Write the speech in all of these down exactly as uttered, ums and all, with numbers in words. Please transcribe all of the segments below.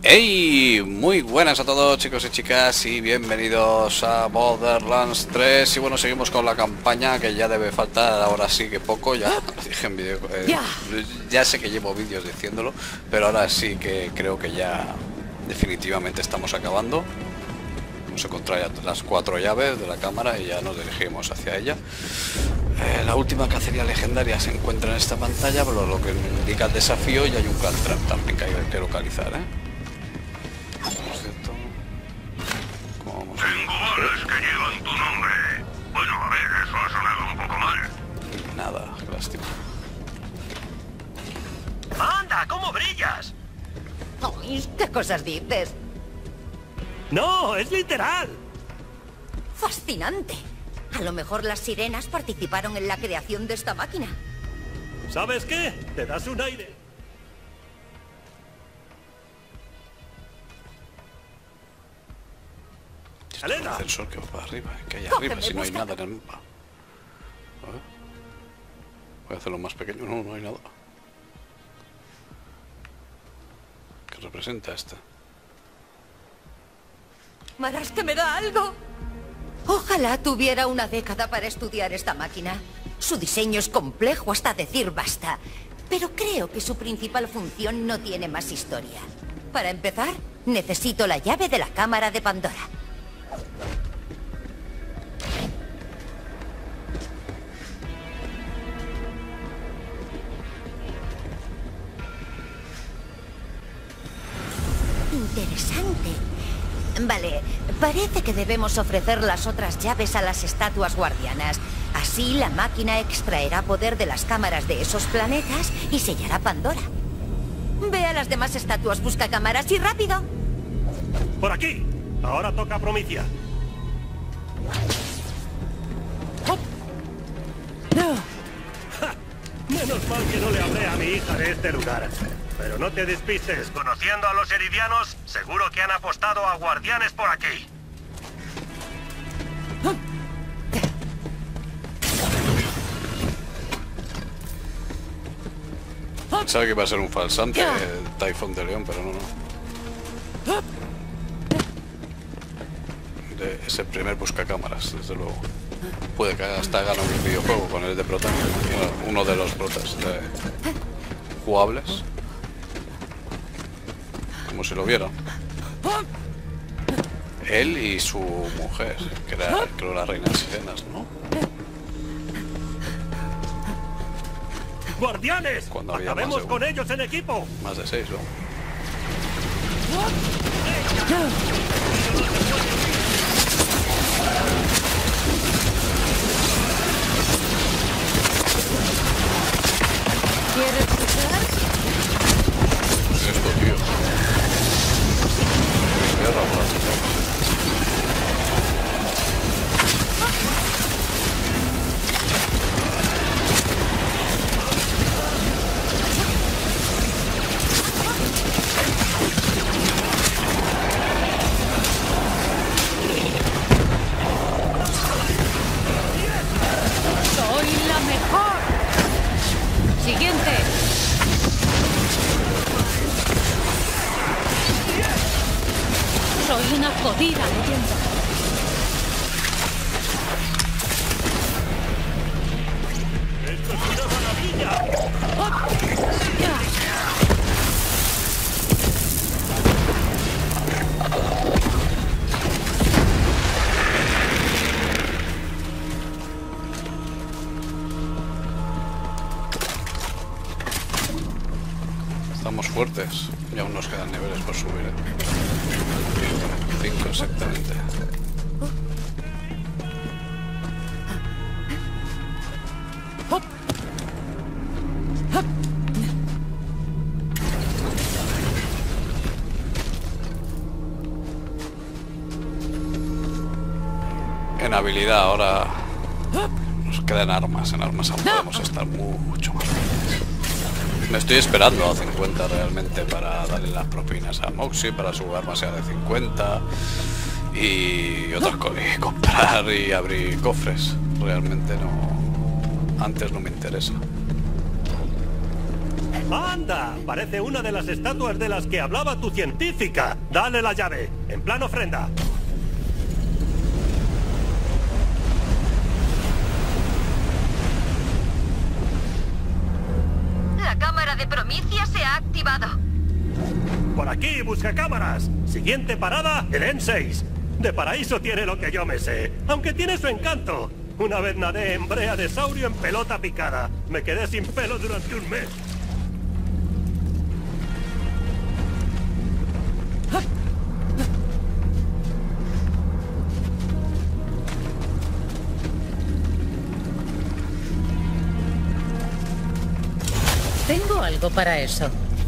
Hey, muy buenas a todos chicos y chicas y bienvenidos a Borderlands tres. Y bueno, seguimos con la campaña, que ya debe faltar ahora sí que poco. Ya dije en vídeo, eh, ya sé que llevo vídeos diciéndolo, pero ahora sí que creo que ya definitivamente estamos acabando. Vamos a encontrar ya las cuatro llaves de la cámara y ya nos dirigimos hacia ella. Eh, la última cacería legendaria se encuentra en esta pantalla, pero lo que indica el desafío, y hay un Caltrap también que hay que localizar, ¿eh? Tengo balas que llevan tu nombre. Bueno, a ver, eso ha sonado un poco mal. Nada, qué lástima. ¡Anda! ¿Cómo brillas? Uy, ¿qué cosas dices? ¡No! ¡Es literal! ¡Fascinante! A lo mejor las sirenas participaron en la creación de esta máquina. ¿Sabes qué? Te das un aire. El ascensor que va para arriba, ¿eh? Que hay arriba, si no hay nada en el mapa. A ver. Voy a hacerlo más pequeño. No, no hay nada. ¿Qué representa esta? Marás, que me da algo. Ojalá tuviera una década para estudiar esta máquina. Su diseño es complejo hasta decir basta, pero creo que su principal función no tiene más historia. Para empezar, necesito la llave de la cámara de Pandora. Interesante. Vale, parece que debemos ofrecer las otras llaves a las estatuas guardianas. Así la máquina extraerá poder de las cámaras de esos planetas y sellará Pandora. Ve a las demás estatuas, busca cámaras y rápido. ¡Por aquí! Ahora toca Promicia. ¡Ja! Menos mal que no le hablé a mi hija de este lugar. Pero no te despistes. Conociendo a los eridianos, seguro que han apostado a guardianes por aquí. Pensaba que iba a ser un falsante, el Taifón de León, pero no, no. De ese primer buscacámaras, desde luego. Puede que hasta gane un videojuego con el de prota, uno de los protas de jugables. Como si lo vieran. Él y su mujer, que era, creo, la reina de sirenas, ¿no? ¡Guardianes! Cuando había ¡Acabemos más de con ellos en equipo! Más de seis, ¿no? ¿Quieres cruzar? Esto, tío. Tierra por la ¡Soy la mejor! Siguiente. Soy una jodida leyenda. ¡Esto es una maravilla! Estamos fuertes y aún nos quedan niveles por subir, ¿eh? Cinco exactamente. En habilidad ahora nos quedan armas. En armas aún podemos estar mucho más fuertes. Me estoy esperando a cincuenta realmente para darle las propinas a Moxie, para su arma sea de cincuenta y otras cosas, y comprar y abrir cofres. Realmente no, antes no me interesa. ¡Anda! Parece una de las estatuas de las que hablaba tu científica. Dale la llave, en plan ofrenda. La cámara de Promicia se ha activado. Por aquí, busca cámaras. Siguiente parada, el N seis. De paraíso tiene lo que yo me sé, aunque tiene su encanto. Una vez nadé en brea de saurio en pelota picada. Me quedé sin pelo durante un mes. Tengo algo para eso.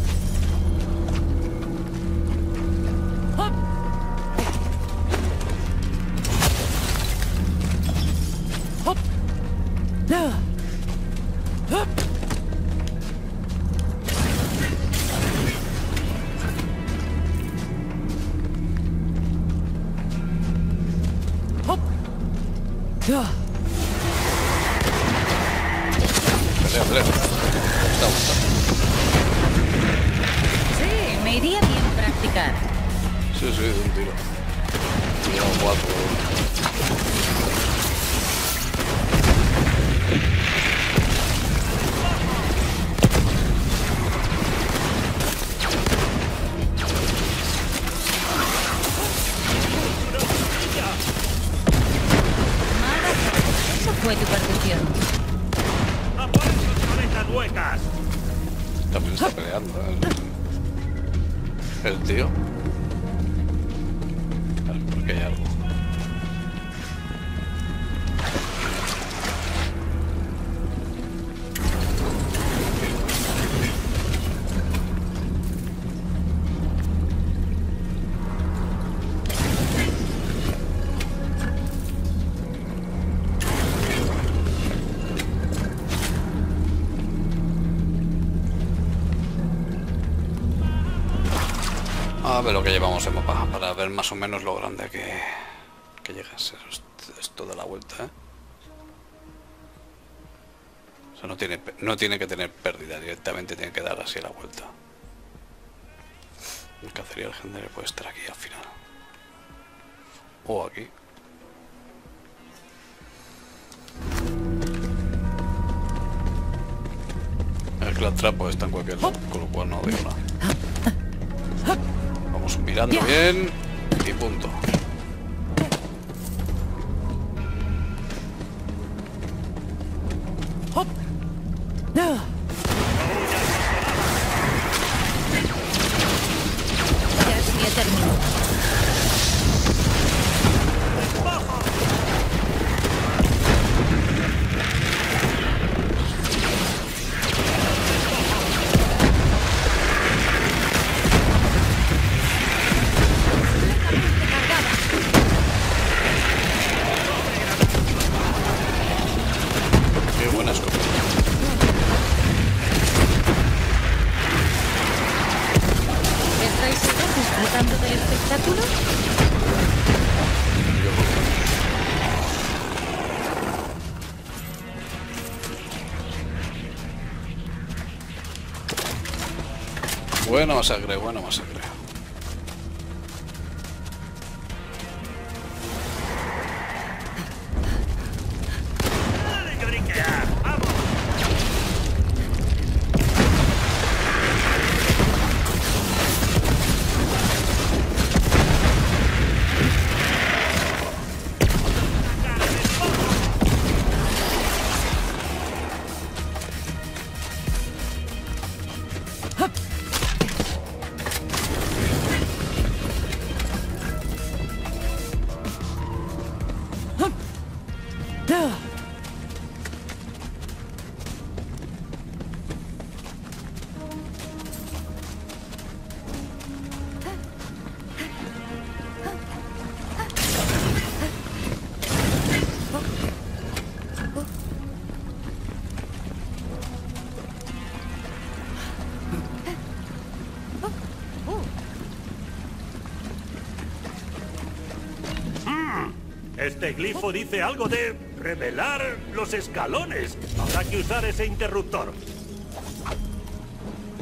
Pelea, pelea. Está, está. Sí, me iría bien practicar. Sí, sí, de un tiro. Tiro cuatro. Eso fue tu percusión. ¡Apaga sus cabezas huecas! También está peleando, ¿eh? El tío. Vale, porque hay algo. A ver lo que llevamos en mapa para ver más o menos lo grande que, que llega a ser esto de la vuelta, ¿eh? O sea, no tiene, no tiene que tener pérdida, directamente tiene que dar así la vuelta. El cacería legendario puede estar aquí al final. O aquí. El clatrap puede estar en cualquier lado, con lo cual no digo nada. Vamos mirando bien y punto. Casi he terminado. Qué buena escopeta. ¿Estáis todos disfrutando del espectáculo? Buena masacre, buena masacre. ¡Dale, lloriquea! ¡Vamos! Este glifo dice algo de revelar los escalones. Habrá que usar ese interruptor.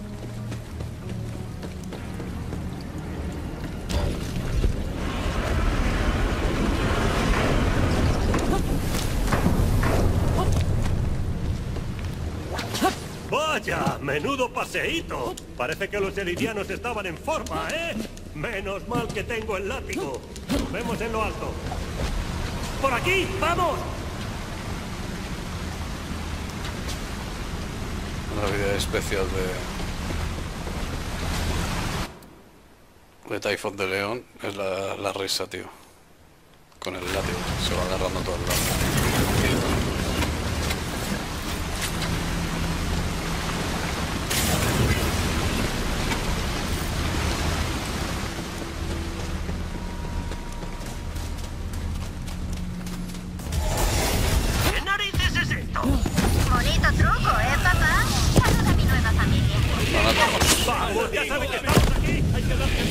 Vaya, menudo paseíto. Parece que los elidianos estaban en forma, ¿eh? Menos mal que tengo el látigo. Nos vemos en lo alto. ¡Por aquí! ¡Vamos! Una vida especial de... de Typhon de León. Es la, la risa, tío. Con el látigo. Se va agarrando todo el lado. Bonito truco, ¿eh, papá? Saluda a mi nueva familia. ¡Vamos! ¡Ya saben que estamos aquí! ¡Hay que darle...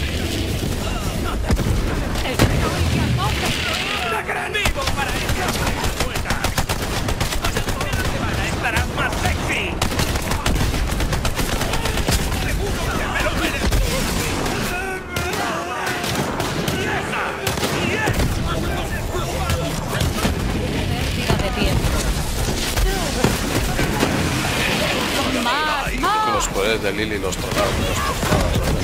¡La gran vivo para esta vuelta! ¡La semana estarás más sexy! ¡Seguro que me lo merezco! Pérdida de tiempo. Más, más. Con los poderes de Lily los tronados, los tronados.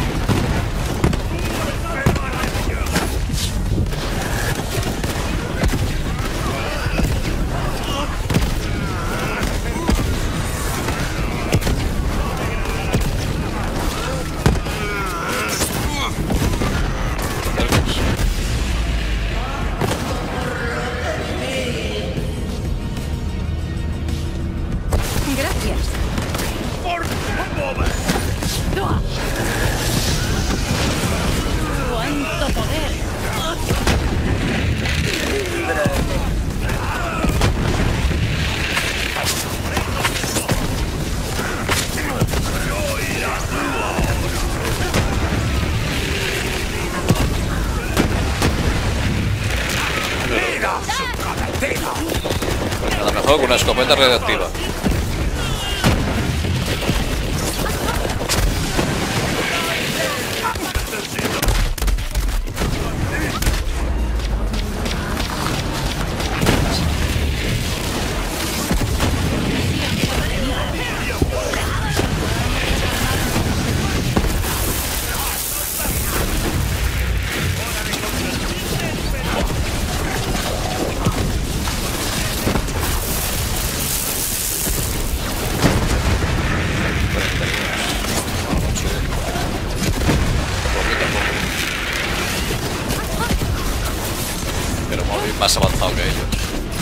Gracias. ¡Por favor! ¡Cuánto poder! Pues nada mejor que una escopeta radioactiva. Pero móvil más avanzado que ellos.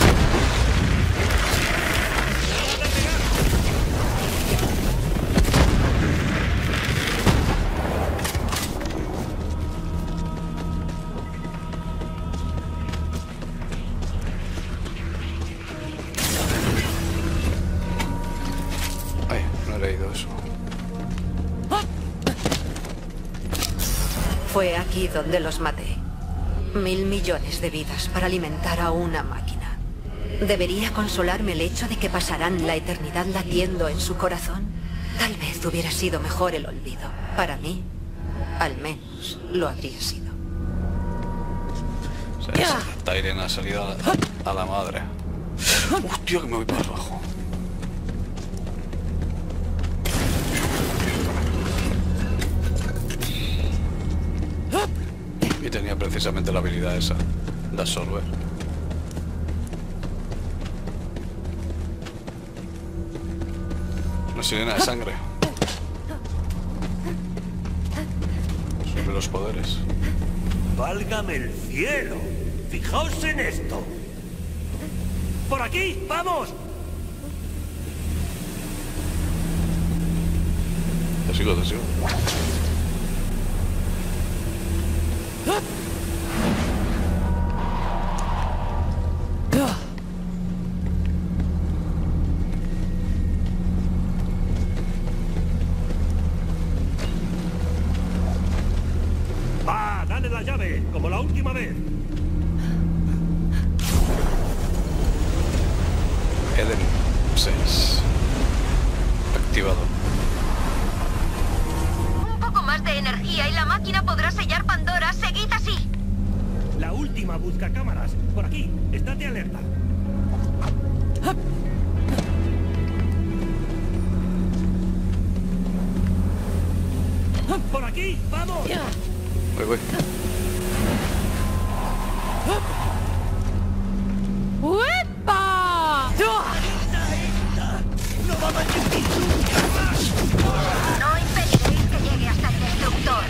Ay, no he leído eso. Fue aquí donde los maté. Mil millones de vidas para alimentar a una máquina. ¿Debería consolarme el hecho de que pasarán la eternidad latiendo en su corazón? Tal vez hubiera sido mejor el olvido. Para mí, al menos, lo habría sido. O sea, esa Tyrion ha salido a la, a la madre. Hostia, que me voy para abajo. Y tenía precisamente la habilidad esa de absorber. Una sirena de sangre. Sobre los poderes. ¡Válgame el cielo! ¡Fijaos en esto! ¡Por aquí! ¡Vamos! Te sigo, te sigo. ¡Va! ¡Dale la llave! ¡Como la última vez! Eden seis. Activado. Un poco más de energía y la máquina podrá sellar Pandora. Seguid así. La última busca cámaras. Por aquí. Estate alerta. aquí! ¡Vamos! Voy, voy. ¡Uepa! No impediréis que llegue hasta el destructor.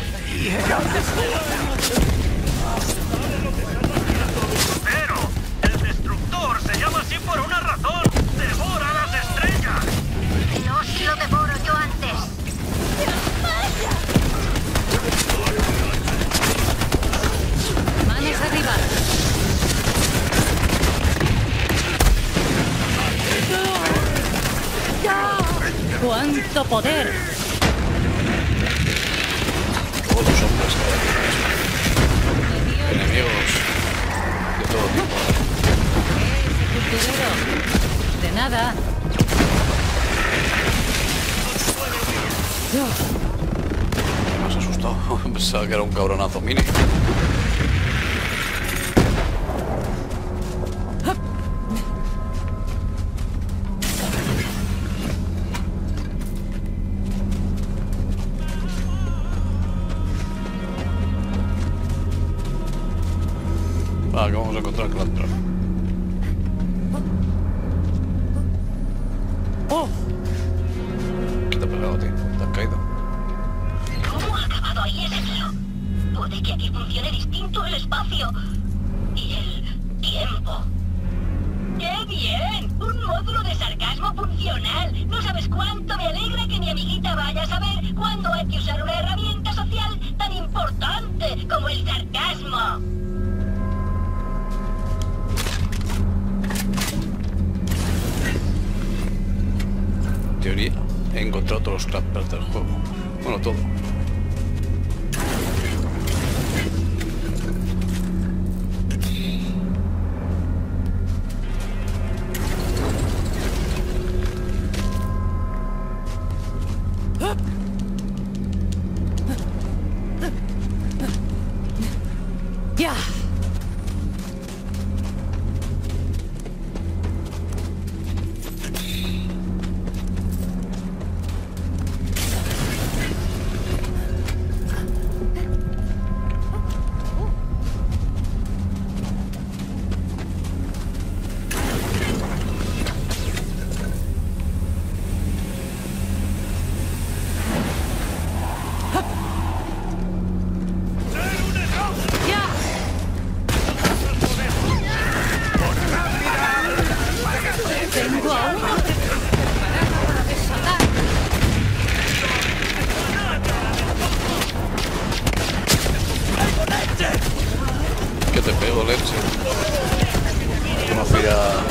Pero el destructor se llama así por una razón. ¡Devora las estrellas! No si lo devoro yo antes. Manos arriba. ¡Cuánto poder! Todos los hombres enemigos de todo tipo. Sepulturero. De nada. Me has asustado. Pensaba que era un cabronazo mini. Ah, que vamos a encontrar Clantro. ¡Oh! ¿Qué te ha pegado a ti? ¿Te has caído? ¿Cómo ha acabado ahí ese tío? Puede que aquí funcione distinto el espacio y el tiempo. ¡Qué bien! ¡Un módulo de sarcasmo funcional! No sabes cuánto me alegra que mi amiguita vaya a saber cuándo hay que usar una herramienta social tan importante como el sarcasmo. En teoría, he encontrado todos los crafters del juego. Bueno, todo. ¡Ya! Tengo a uno preparado para desatar. ¿Qué te pego, leche? Una fila...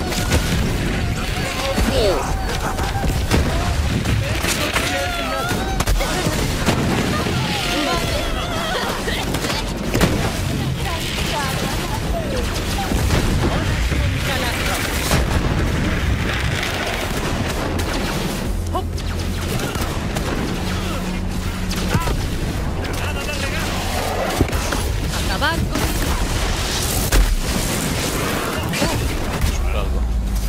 Acabar con... algo.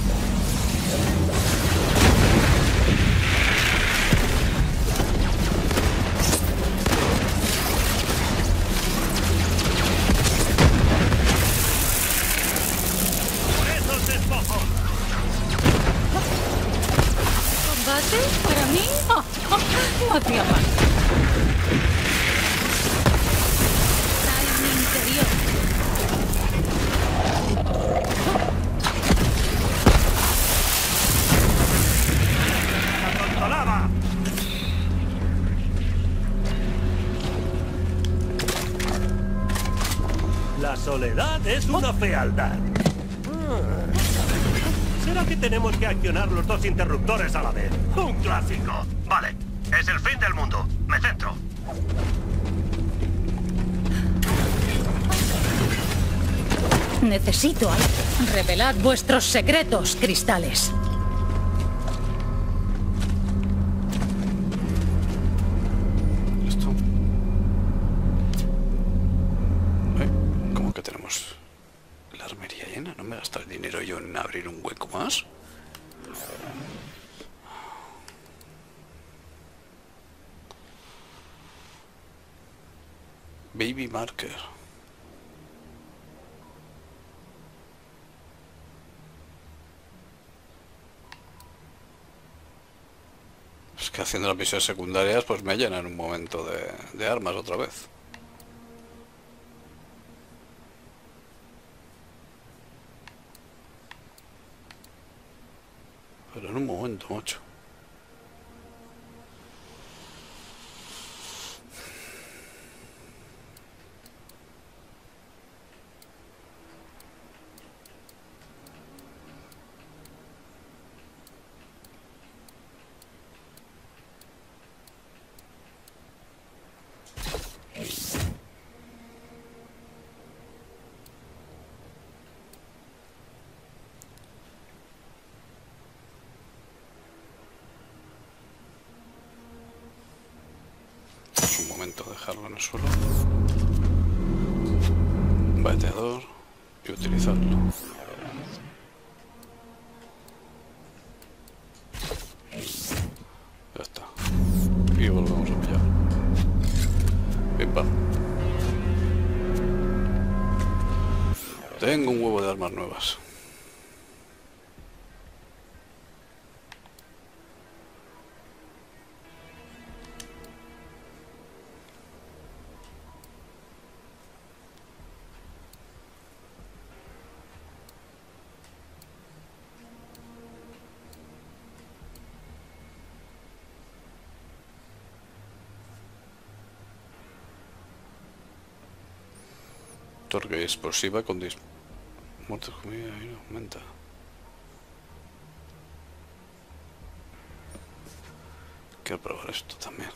¡Por esos despojos! ¿Combate? ¿Para mí? Oh, oh, no hacía falta. Está en mi interior. ¡La controlaba! La soledad es una fealdad. Ah. ¿Será que tenemos que accionar los dos interruptores a la vez? ¡Un clásico! Vale, es el fin del mundo. Me centro. Necesito algo. Revelad vuestros secretos, cristales. ¿Esto? Eh, ¿Cómo que tenemos la armería llena? ¿No me gastar dinero yo en abrir un hueco más? Baby Marker. Es que haciendo las misiones secundarias pues me llenan un momento de, de armas otra vez. Pero en un momento, mucho. Un momento, dejarlo en el suelo. Bateador y utilizarlo. Ya está. Y volvemos a pillar. Pim pam. Tengo un huevo de armas nuevas. Torque explosiva con dis... Muertos comida y aumenta. Quiero probar esto también.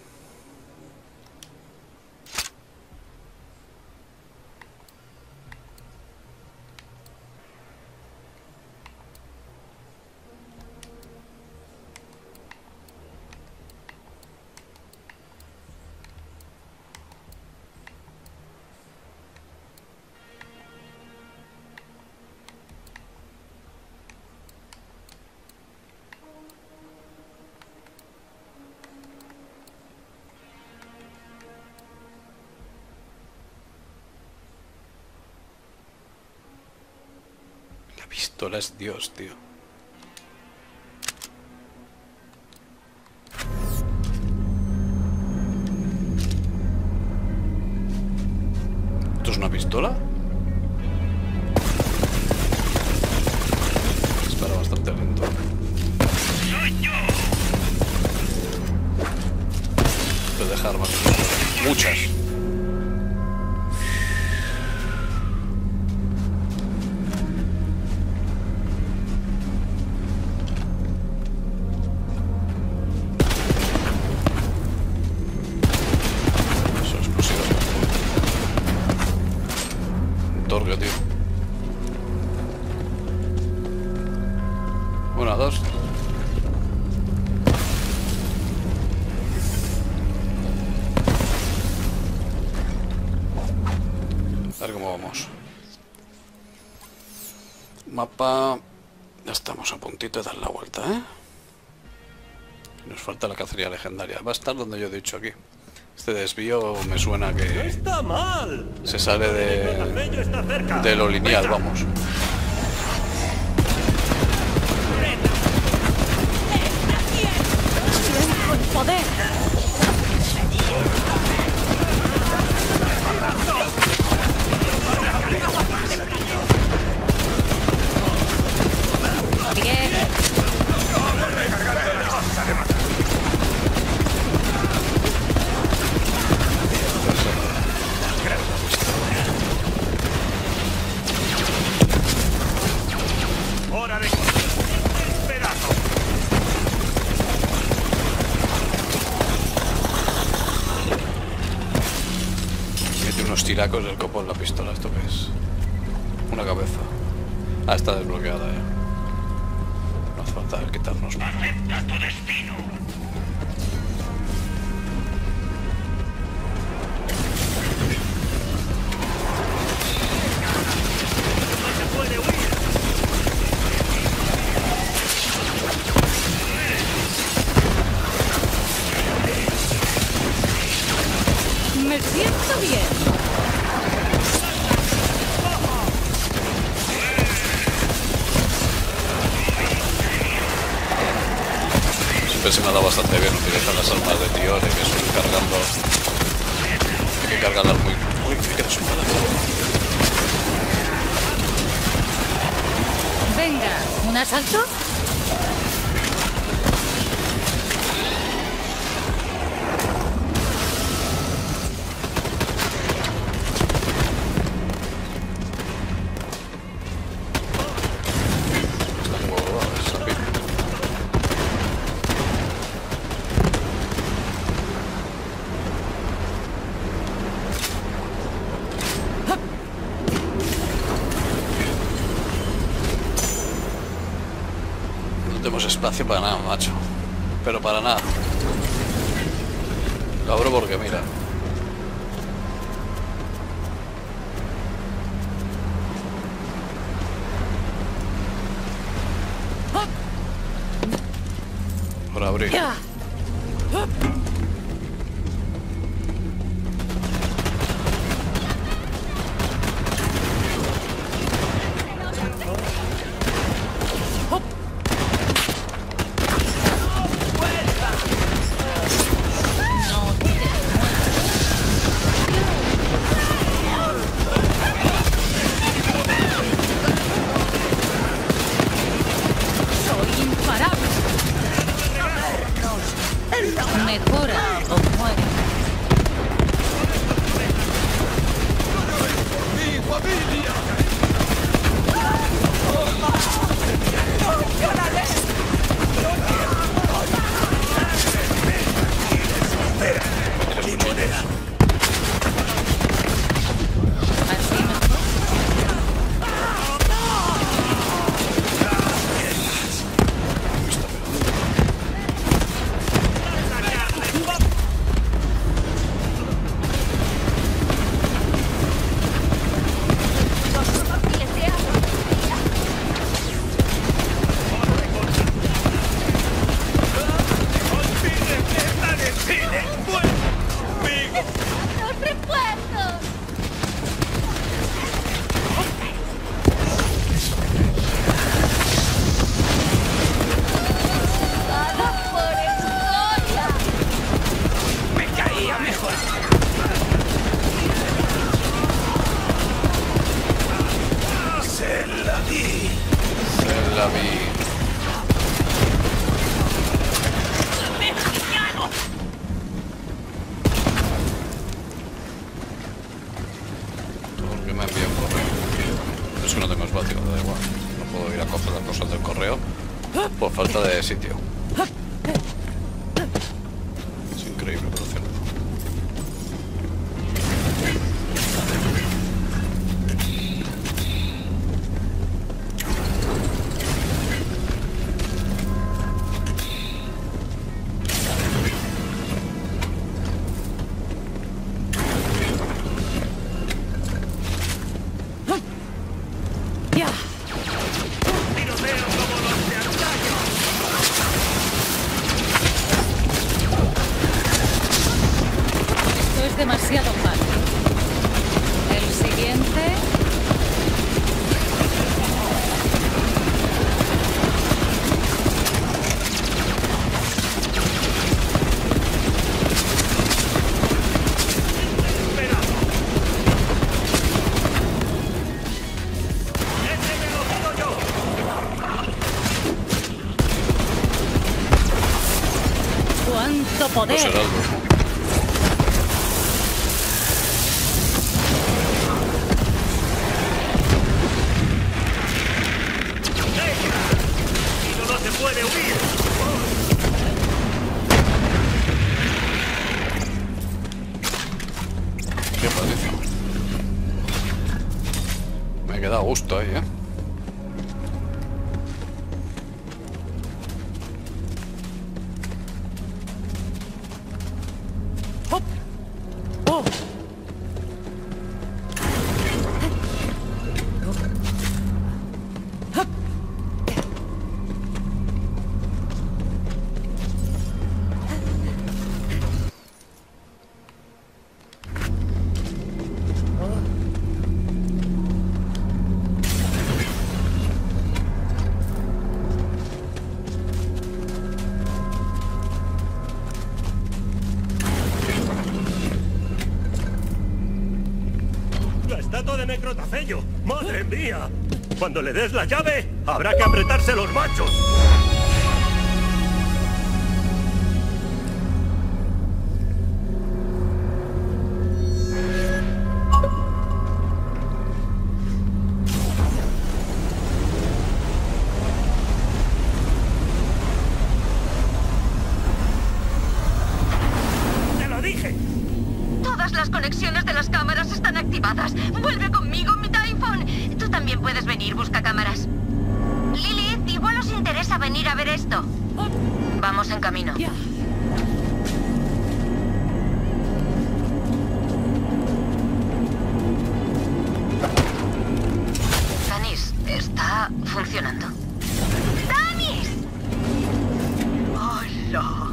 La pistola es Dios, tío. ¿Esto es una pistola? Dispara bastante lento. Puedo dejar más. Muchas. Torque, tío. Una, dos. A ver cómo vamos. Mapa. Ya estamos a puntito de dar la vuelta, ¿eh? Nos falta la cacería legendaria. Va a estar donde yo he dicho aquí. Este desvío me suena que... ¡No está mal! Se sale de... Bello está cerca. de lo lineal, vamos. ¡Siento el poder! Bien. ¡Hora de cortar! ¡Pedazo! Mete unos tiracos del copón la pistola. ¿Esto qué es? Una cabeza. Ah, está desbloqueada ya. No hace falta quitarnos más. Acepta tu destino. ¡No se puede huir! Me siento bien. siempre se me ha dado bastante bien utilizar las armas de Tiore, que son cargando. Hay que cargarlas muy. Uy, que queda su mala. Venga, ¿un asalto? Espacio para nada, macho, pero para nada. Lo abro porque mira. Por abrir. Mejora o muere. ¡Mi familia! Así mejor. Por falta de sitio. Es increíble, por cierto. Demasiado fácil. El siguiente. ¡Cuánto poder! Los heraldos. ¡Puede huir! Qué padrísimo. Me queda a gusto ahí, ¿eh? ¡Hop! ¡Oh! de necrotacello. ¡Madre mía! Cuando le des la llave, habrá que apretarse los machos. ¡Te lo dije! Todas las conexiones de las cámaras están activadas. Vuelve conmigo, mi iPhone. Tú también puedes venir, busca cámaras. Lilith, igual os interesa venir a ver esto. Vamos en camino. Tanis, ¿está funcionando? ¡Tanis! ¡Hola!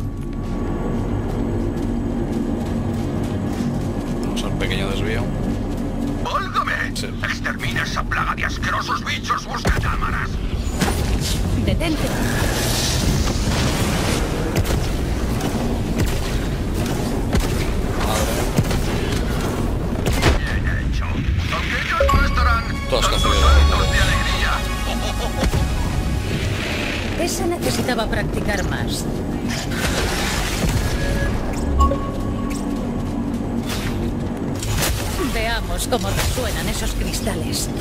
Vamos al pequeño desvío. ¡Válgame! Sí. ¡Extermina esa plaga de asquerosos bichos! ¡Busca cámaras! Detente. Bien hecho. Aunque ellos no estarán, Todos los cacerías. saltos de alegría. Esa necesitaba practicar más. Veamos cómo resuenan esos cristales.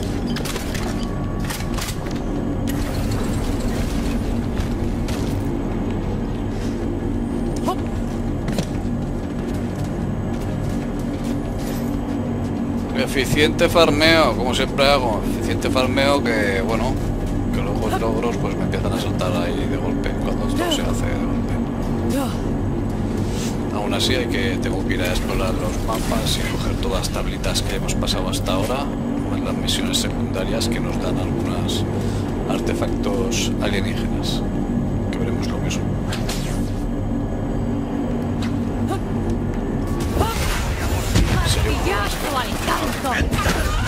Eficiente farmeo, como siempre hago. Eficiente farmeo que, bueno, que luego los logros pues me empiezan a saltar ahí de golpe cuando esto se hace de golpe. Aún así hay que, tengo que ir a explorar los mapas y coger todas las tablitas que hemos pasado hasta ahora, más las misiones secundarias que nos dan algunos artefactos alienígenas, que veremos lo mismo. ¡Martillazo al canto!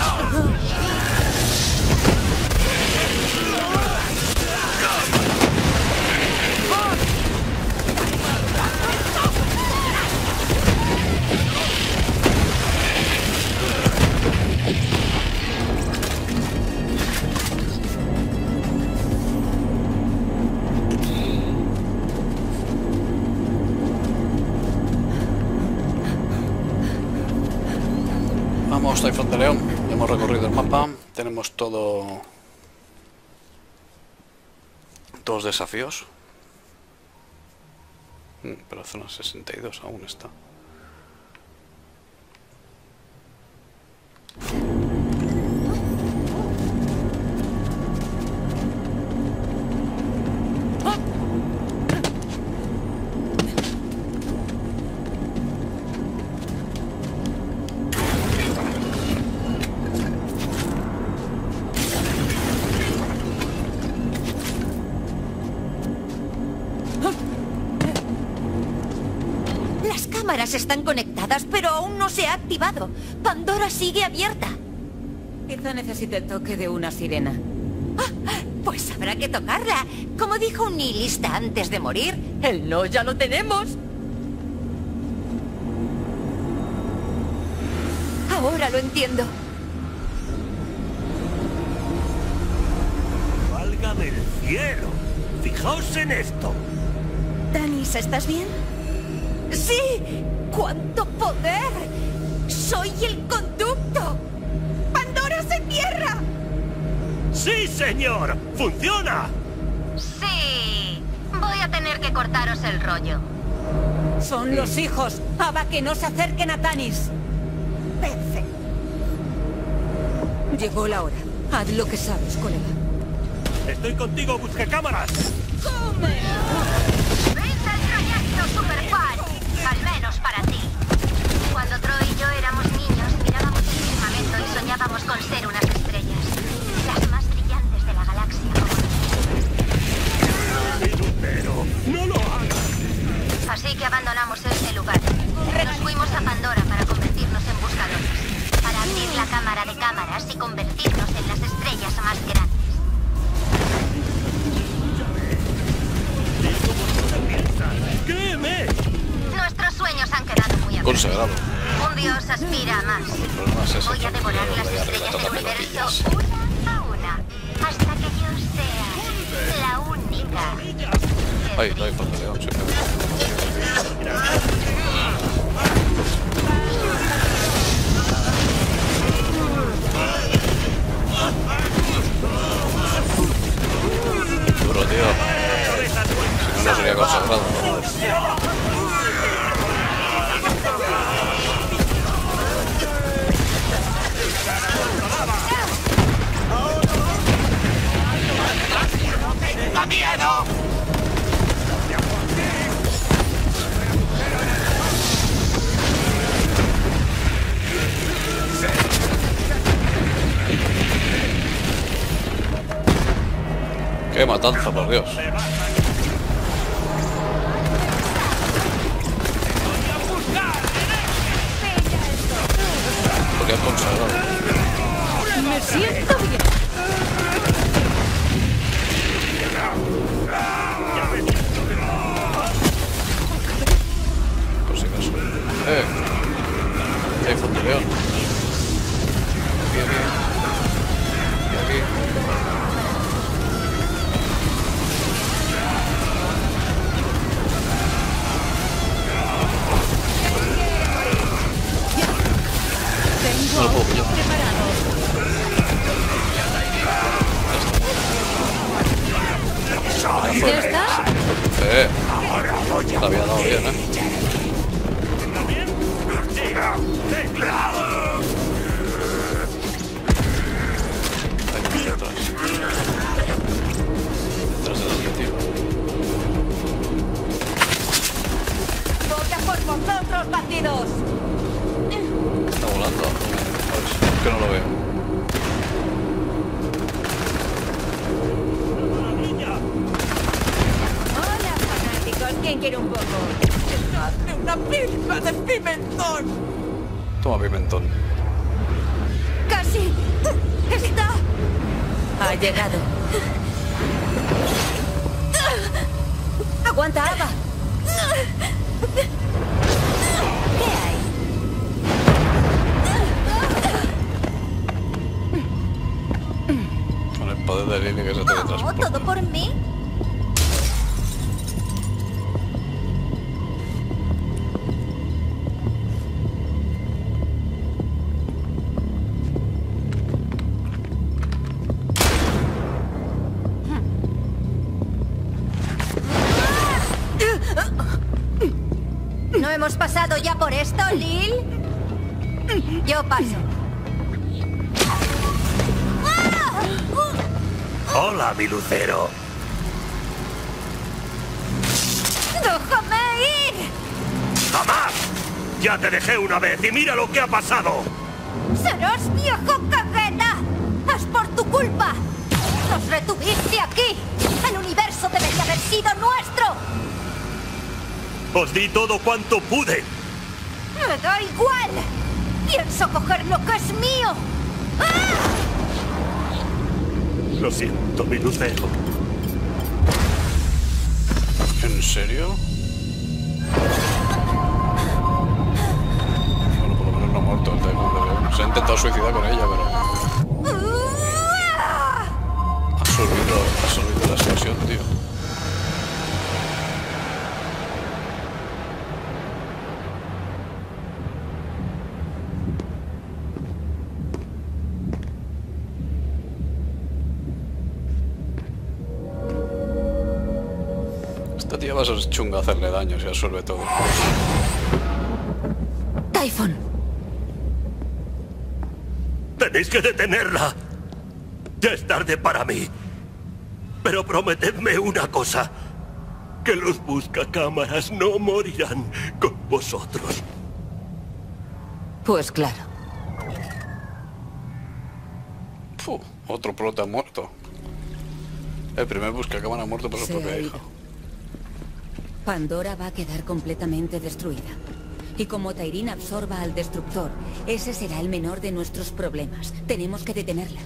Vamos, Typhon de León, hemos recorrido el mapa, tenemos todo... dos desafíos. Mm, pero zona sesenta y dos aún está. Las cámaras están conectadas, pero aún no se ha activado. Pandora sigue abierta. Quizá necesite toque de una sirena. Ah, pues habrá que tocarla. Como dijo un nihilista antes de morir, el no ya lo tenemos. Ahora lo entiendo. ¡Válgame el cielo! ¡Fijaos en esto! Tanis, ¿estás bien? ¡Sí! ¡Cuánto poder! ¡Soy el conducto! ¡Pandora se cierra! ¡Sí, señor! ¡Funciona! Sí. Voy a tener que cortaros el rollo. Son los hijos. Ava, que no se acerquen a Tanis. Perfecto. Llegó la hora. Haz lo que sabes, colega. ¡Estoy contigo, busca cámaras! ¡Venga el proyecto Superfan! Al menos para ti. Cuando Troy y yo éramos niños, mirábamos el firmamento y soñábamos con ser unas estrellas. Las más brillantes de la galaxia. ¡Pero no lo hagas! Así que abandonamos este lugar. Nos fuimos a Pandora para convertirnos en buscadores. Para abrir la cámara de cámaras y convertirnos en las estrellas más grandes. ¡Créeme! Nuestros sueños han quedado muy atrás. Consagrado. Un Dios aspira a más. El problema es ese, Voy a que devorar los las de arriba estrellas del tocan universo pelotillas. una a una, hasta que yo sea la única. Ay, no hay falta de león, duro, tío. Si no, no sería consagrado. ¡Da miedo! ¡Qué matanza, por Dios! Porque has consagrado. Me siento bien. Por si acaso. ¡Eh! Hay fondo león. Aquí, aquí. Y aquí. Tengo No lo puedo audio pillar. preparado. ¿Ya está? Eh, te había dado bien, eh. Ahí detrás. Detrás del objetivo. ¡Boca por vosotros, bandidos! Está volando. Pues, es que no lo veo. Hola, fanáticos. ¿Quién quiere un poco? ¡Dejadme una pizca de pimentón! Toma pimentón. ¡Casi! ¡Está! Ha llegado. ¡Aguanta, Ava! ¿Qué hay? Con el poder de Lily que se Oh, teletransporta. ¿todo por mí? ¿No hemos pasado ya por esto, Lil? Yo paso. Hola, mi lucero. ¡Déjame ir! ¡Jamás! Ya te dejé una vez y mira lo que ha pasado. ¡Serás viejo cagueta! ¡Es por tu culpa! ¡Nos retuviste aquí! ¡El universo debería haber sido nuestro! Os di todo cuanto pude. ¡Me da igual! ¡Pienso coger lo que es mío! ¡Ah! Lo siento, mi lucero. ¿En serio? Bueno, por lo menos no ha muerto el Typhoon de León. Se ha intentado suicidar con ella, pero ¡Ah! ha absorbido, ha absorbido la explosión, tío. Esta tía va a ser chunga hacerle daño si absorbe todo. Typhon. Tenéis que detenerla. Ya es tarde para mí. Pero prometedme una cosa. Que los buscacámaras no morirán con vosotros. Pues claro. Puh, otro prota muerto. El primer buscacámara muerto por su Se propia ha hija. ido. Pandora va a quedar completamente destruida. Y como Tyreen absorba al destructor, ese será el menor de nuestros problemas. Tenemos que detenerla.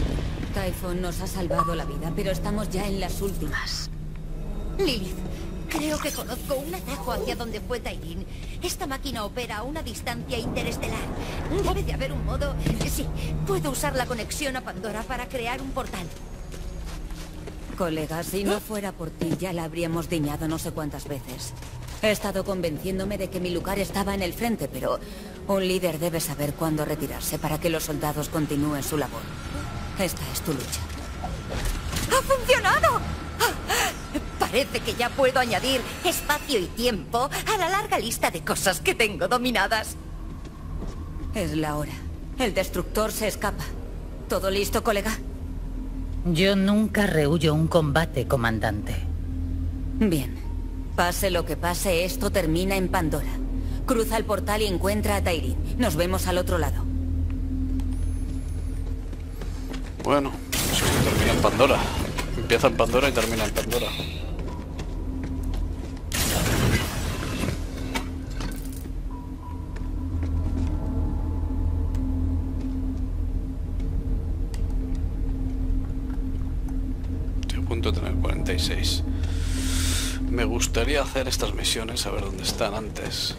Typhon nos ha salvado la vida, pero estamos ya en las últimas. Lilith, Creo que conozco un atajo hacia donde fue Tairin. Esta máquina opera a una distancia interestelar. Debe de haber un modo... Sí, puedo usar la conexión a Pandora para crear un portal. Colega, si no fuera por ti, ya la habríamos diñado no sé cuántas veces. He estado convenciéndome de que mi lugar estaba en el frente, pero un líder debe saber cuándo retirarse para que los soldados continúen su labor. Esta es tu lucha. ¡Ha funcionado! Parece que ya puedo añadir espacio y tiempo a la larga lista de cosas que tengo dominadas. Es la hora. El destructor se escapa. ¿Todo listo, colega? Yo nunca rehuyo un combate, comandante. Bien. Pase lo que pase, esto termina en Pandora. Cruza el portal y encuentra a Tairin. Nos vemos al otro lado. Bueno, eso termina en Pandora. Empieza en Pandora y termina en Pandora. Estoy a punto de tener cuarenta y seis. Me gustaría hacer estas misiones, a ver dónde están antes.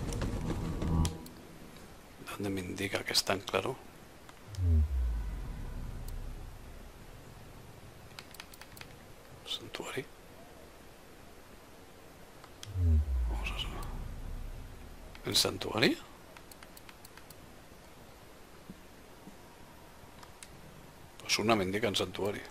¿Dónde me indica que están, claro? Santuario. Vamos a ver. ¿En Santuario? Pues una me indica en Santuario.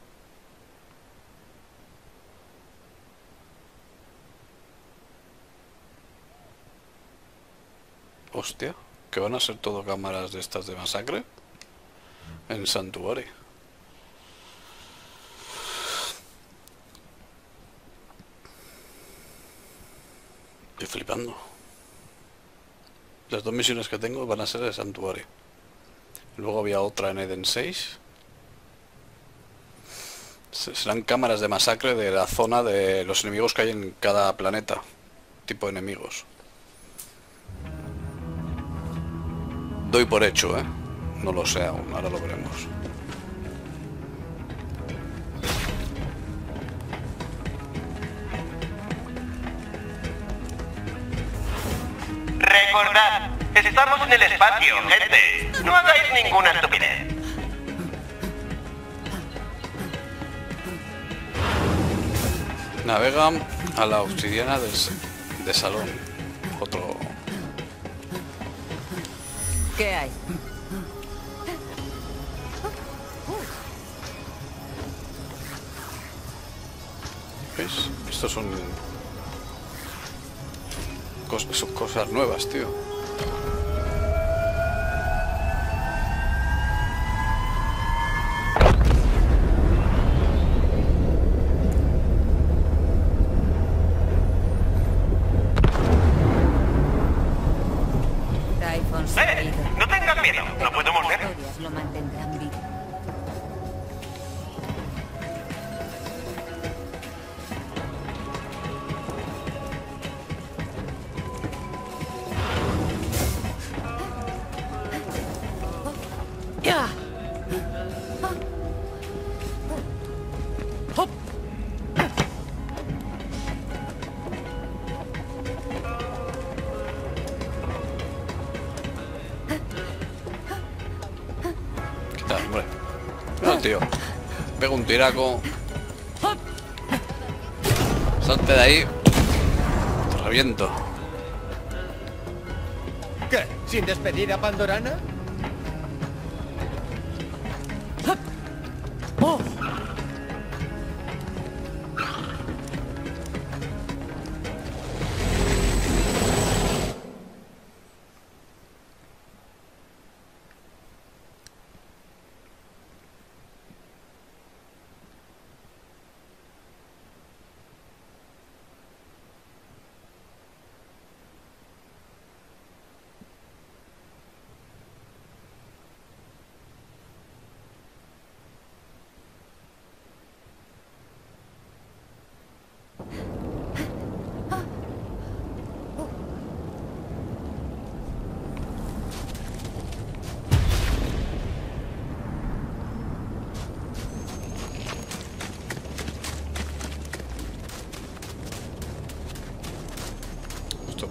Hostia, ¿que van a ser todo cámaras de estas de masacre? En Santuario. Estoy flipando. Las dos misiones que tengo van a ser de Santuario. Luego había otra en Eden seis. Serán cámaras de masacre de la zona de los enemigos que hay en cada planeta. Tipo de enemigos. Doy por hecho, ¿eh? No lo sé aún, ahora lo veremos. Recordad, estamos en el espacio, gente. No hagáis ninguna estupidez. Navega a la obsidiana de, de Salón. Otro... ¿Qué hay? ¿Ves? Estos son... Cos son cosas nuevas, tío. ¡Eh! ¡No tengas miedo! ¿No puedo volver? Lo mantendrán vivo. ¡Ya! No, tío. Pega un tiraco. Salte de ahí. Te reviento. ¿Qué? ¿Sin despedir a Pandorana? ¡Oh!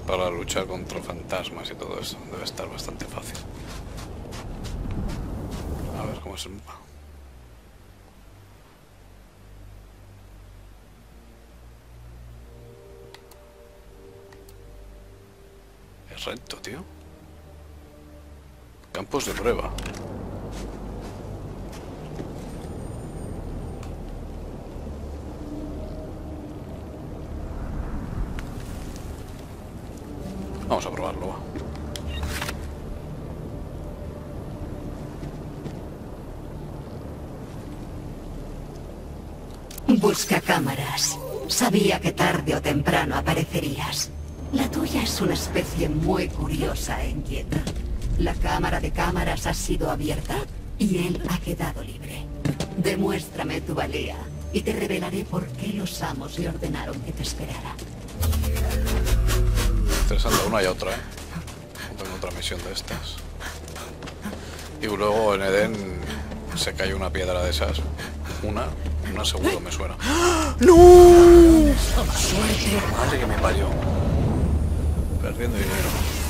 para luchar contra fantasmas y todo eso. Debe estar bastante fácil. A ver cómo es el mapa. Es recto, tío. Campos de prueba. Vamos a probarlo, va. Busca cámaras. Sabía que tarde o temprano aparecerías. La tuya es una especie muy curiosa e inquieta. La cámara de cámaras ha sido abierta y él ha quedado libre. Demuéstrame tu valía y te revelaré por qué los amos le ordenaron que te esperara. Interesante, una y otra, ¿eh? No tengo otra misión de estas. Y luego en Edén se cayó una piedra de esas. Una, una seguro me suena. ¡No! ¡Suerte! Madre que me parió. Perdiendo dinero.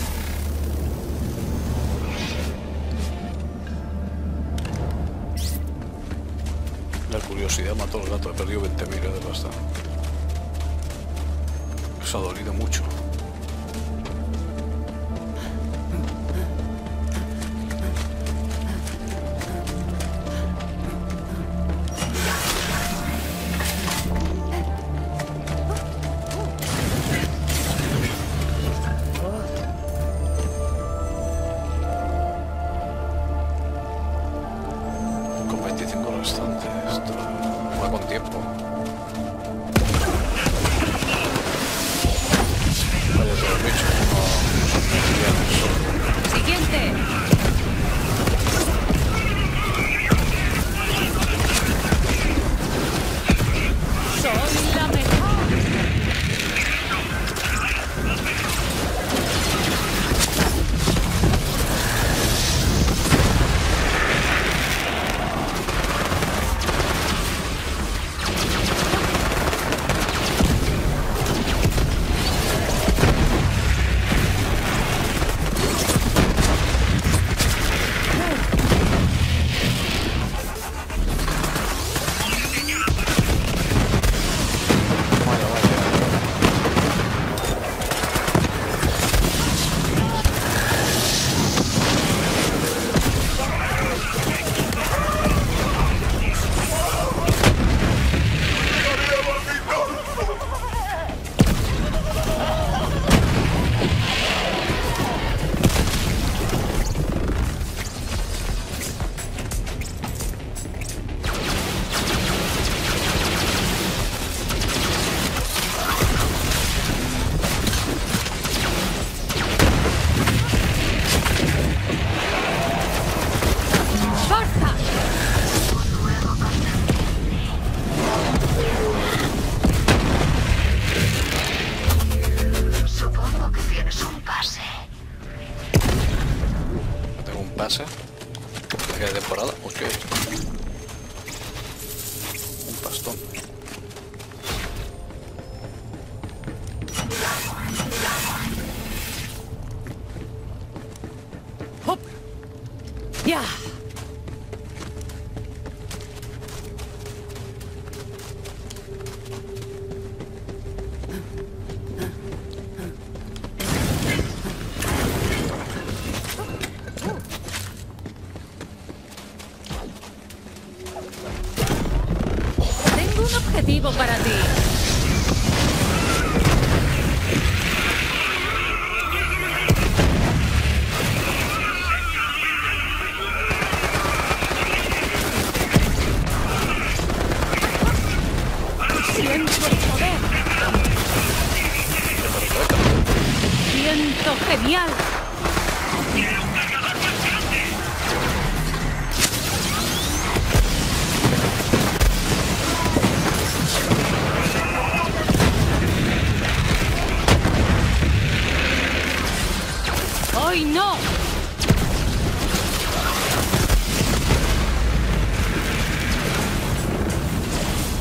La curiosidad mató al gato. He perdido veinte mil de pasta. Eso ha dolido mucho. pase. ¿Qué temporada? Ok. Un pastón. ¡Hop! ¡Ya! Objetivo para ti. Siento el poder. Siento genial. ¡Hoy no!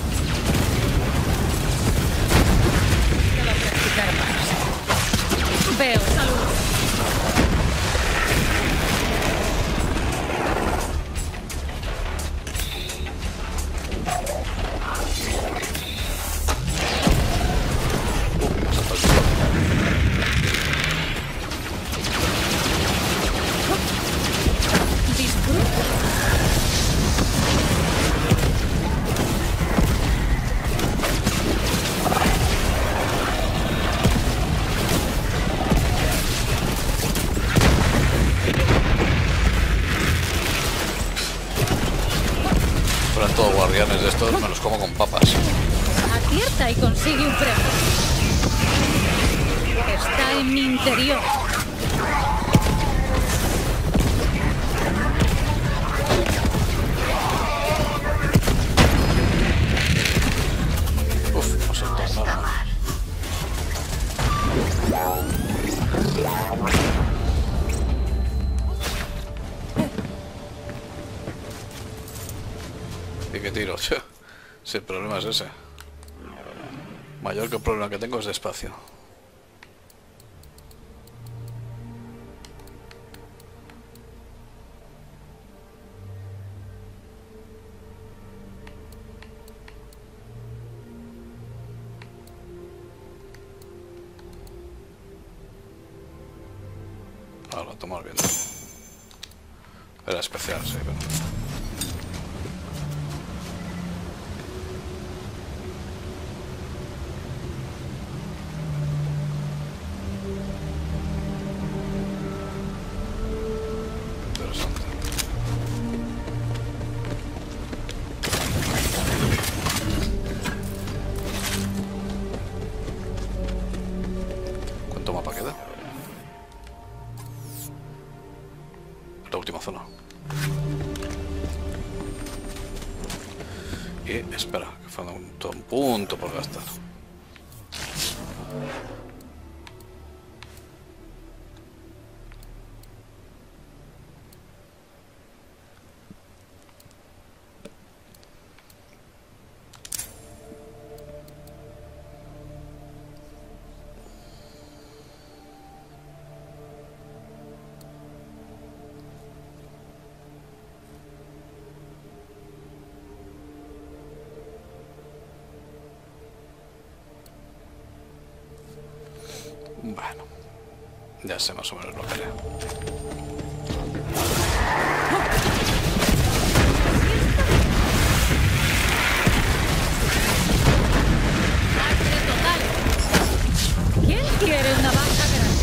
Debo practicar más. estos me los como con papas. Acierta y consigue un premio. Está en mi interior. Uf, no soltó nada. ¿Y qué tiro? Si el problema es ese. Mayor que el problema que tengo es de espacio. Ahora lo tomo viendo. Era especial, sí, pero... ¿Cuánto mapa queda? La última zona. Y espera, que falta un, un punto por gastar. Bueno, ya sé más o menos lo que haré. ¿Quién quiere una baja grande?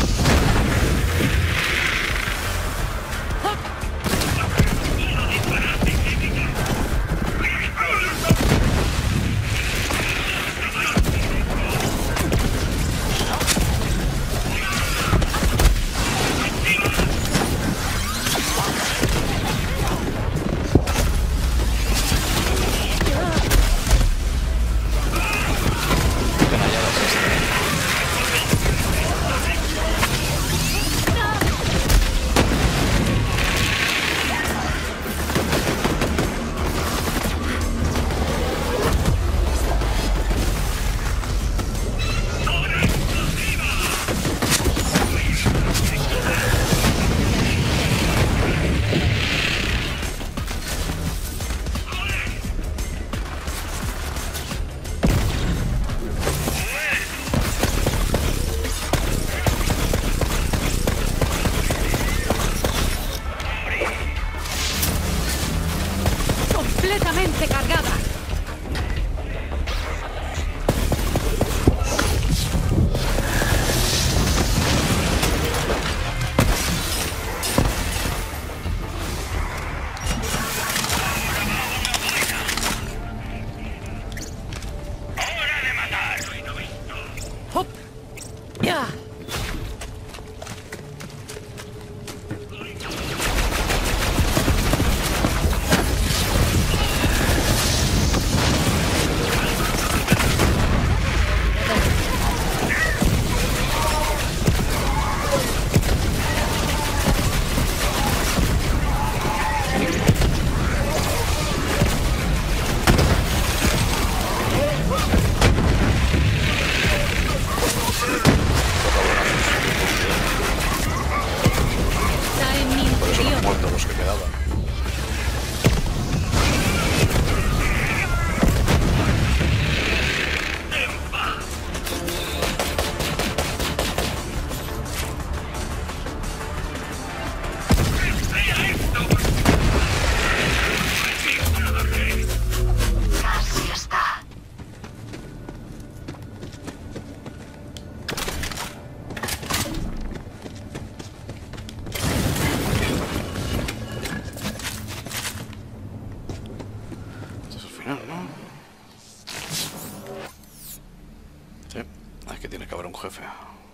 Aquí tiene que haber un jefe.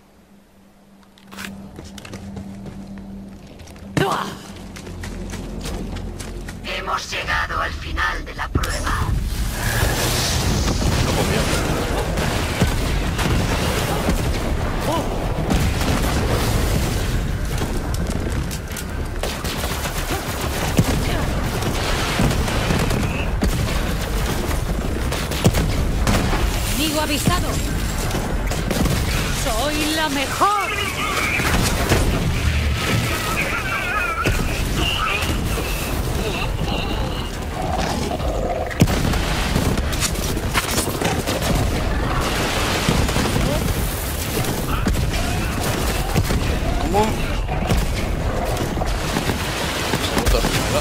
Hemos llegado al final de la prueba. Enemigo avisado. Soy la mejor. ¿Cómo? Se nota la primera.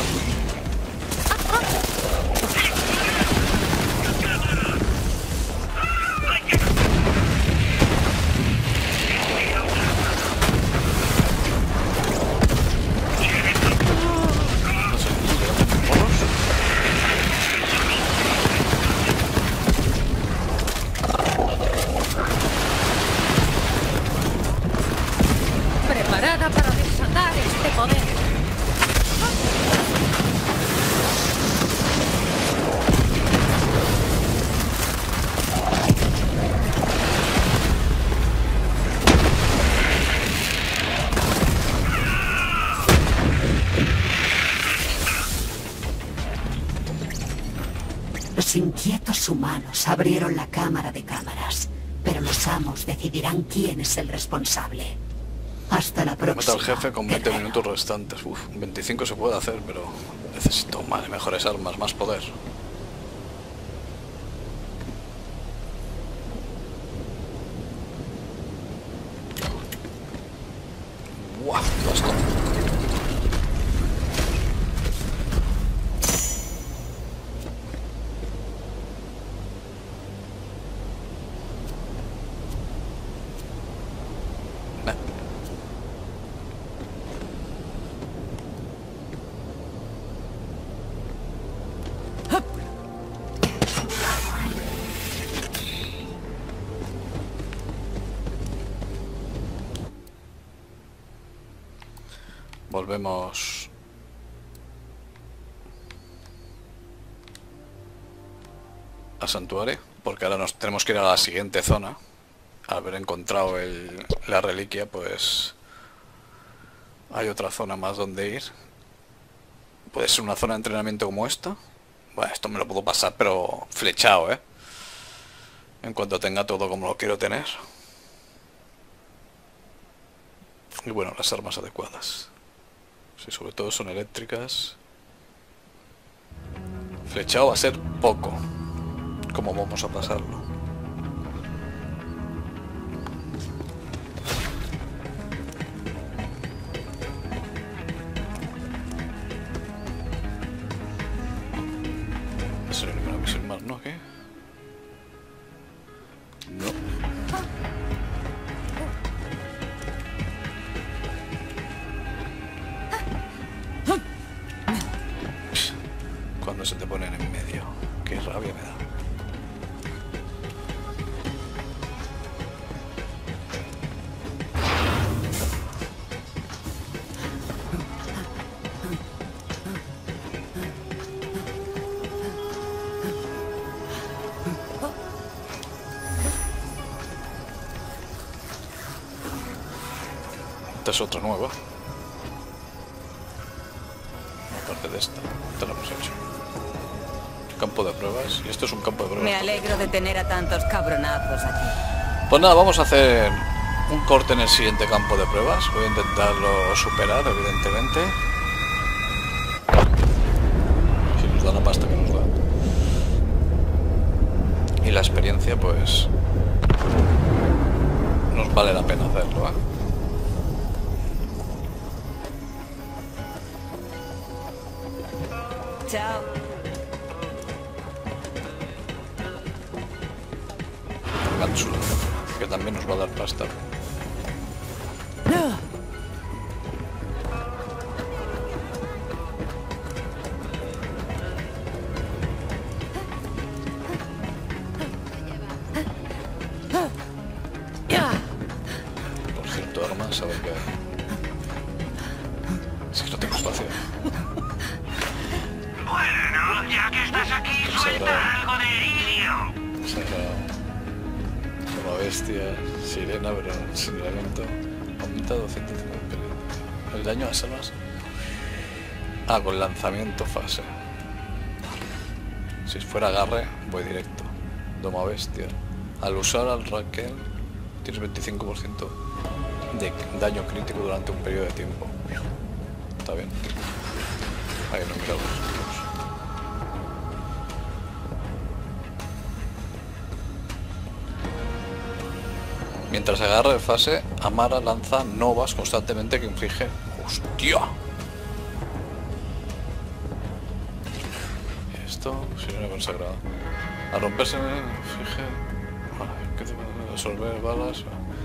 Preparada para desatar este poder. Los inquietos humanos abrieron la cámara de cámaras, pero los amos decidirán quién es el responsable. Hasta la Mata próxima. al jefe con veinte minutos restantes. Uf, veinticinco se puede hacer, pero necesito más, mejores armas, más poder. ¡Buah! Bastón. Volvemos a Santuario, porque ahora nos tenemos que ir a la siguiente zona. Al haber encontrado el, la reliquia, pues hay otra zona más donde ir. Puede ser una zona de entrenamiento como esta. Bueno, esto me lo puedo pasar, pero flechado, ¿eh? En cuanto tenga todo como lo quiero tener. Y bueno, las armas adecuadas. Sí, sobre todo son eléctricas. Flechado va a ser poco. ¿Cómo vamos a pasarlo? ¿Sería una misión más, no? ¿Qué? No. Cuando se te ponen en medio, qué rabia me da. Esta es otra nueva. Aparte de esta, esta la hemos hecho. Campo de pruebas. Y esto es un campo de pruebas. Me alegro de tener a tantos cabronazos aquí. Pues nada, vamos a hacer un corte en el siguiente campo de pruebas. Voy a intentarlo superar, evidentemente. Si nos da la pasta que nos da. Y la experiencia, pues nos vale la pena hacerlo, ¿eh? Chao. Cápsula, que también nos va a dar pasta. más, a ver qué... Si es que no tengo espacio. Bueno, ya que estás aquí, suelta algo de iridio. Sagrado. Como bestia, sirena, pero sin elemento. Aumenta doscientos cincuenta. El daño a salvas. Ah, con lanzamiento fase. Si fuera agarre, voy directo. Doma bestia. Al usar al Raquel, tienes veinticinco por ciento de daño crítico durante un periodo de tiempo. Está bien. Ahí no miramos. Mientras agarre de fase, Amara lanza novas constantemente que inflige... ¡Hostia! Esto, sirena consagrada. Al romperse, inflige... ¿Qué te va a resolver balas?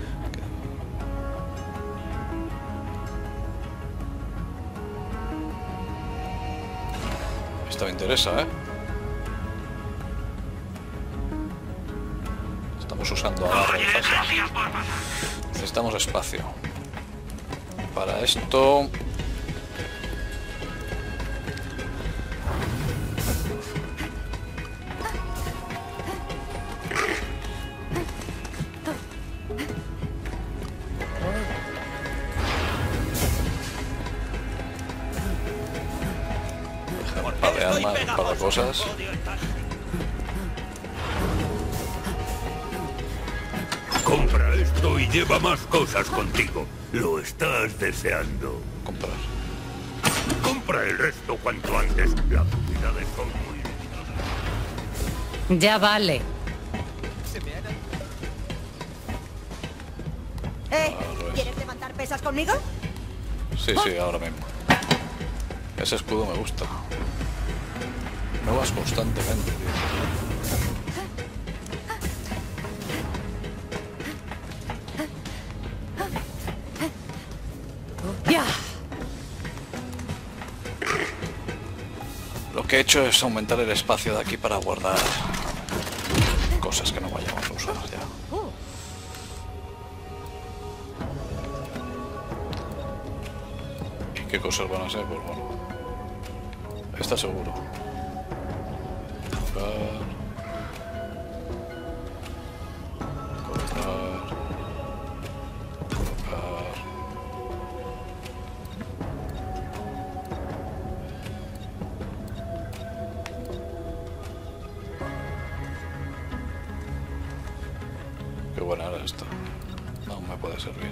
Esto me interesa, ¿eh? Estamos usando agarre de fase. Necesitamos espacio. Para esto... Dejamos un par de armas, un par de cosas. Compra esto y lleva más cosas contigo. Lo estás deseando. Comprar. Compra el resto cuanto antes. Las unidades son muy... Ya vale. ¿Eh? ¿Quieres levantar pesas conmigo? Sí, sí, ahora mismo. Ese escudo me gusta. No vas constantemente, tío. Ya. Lo que he hecho es aumentar el espacio de aquí para guardar cosas que no vayamos a usar ya. ¿Y qué cosas van a ser? Pues bueno. Está seguro. Colocar. Colocar. Colocar. Qué buena era esta. No me puede servir.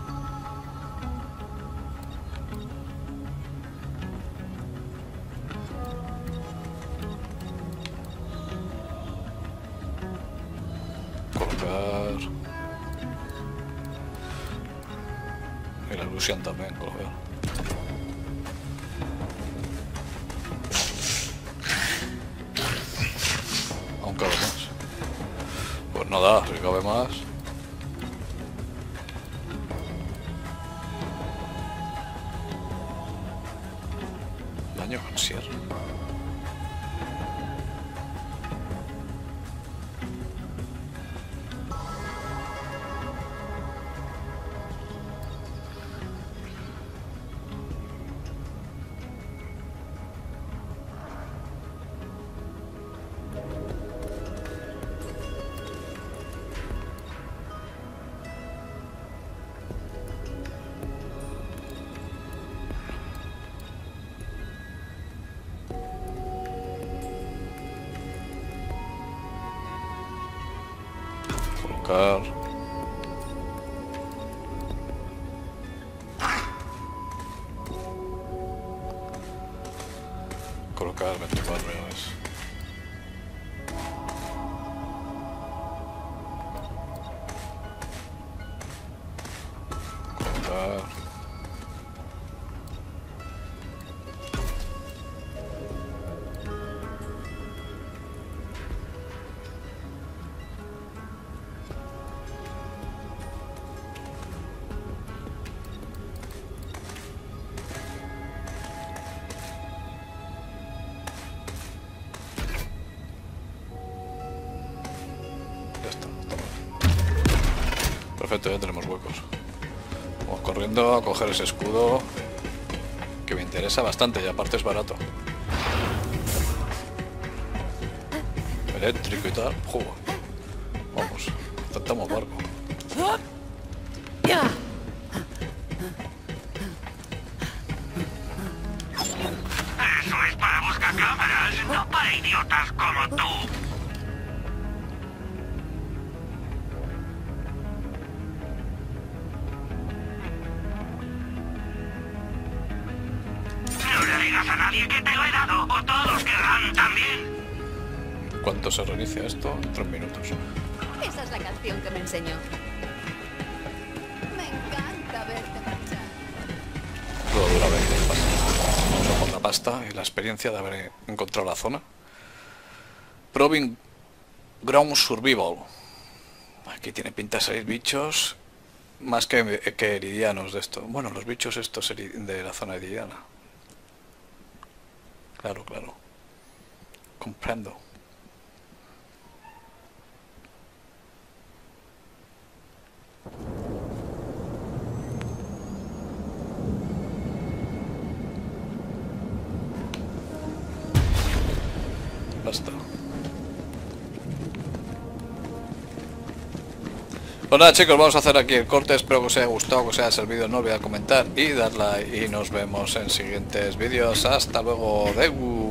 Colocar. Y la Lucian también, colocar. Aún cabe más. Pues no da, si cabe más. Daño con sierra. Colocar. Colocar veinticuatro llaves. Colocar. Perfecto, ya tenemos huecos. Vamos corriendo a coger ese escudo, que me interesa bastante y aparte es barato. Eléctrico y tal. Joder. Vamos, intentamos barco. Eso es para buscacámaras, no para idiotas como tú. No le digas a nadie que te lo he dado, o todos querrán también. ¿Cuánto se reinicia esto? Tres minutos. Esa es la canción que me enseñó. Me encanta verte marchar. Todo dura veinte pasta. Vamos a por la pasta y la experiencia de haber encontrado la zona. Proving Ground Survival. Aquí tiene pinta de salir bichos más que, que eridianos de esto. Bueno, los bichos estos de la zona eridiana. Claro, claro. Comprendo. Basta. Pues nada, chicos, vamos a hacer aquí el corte. Espero que os haya gustado, que os haya servido. No olvidéis comentar y dar like. Y nos vemos en siguientes vídeos. Hasta luego. Deu.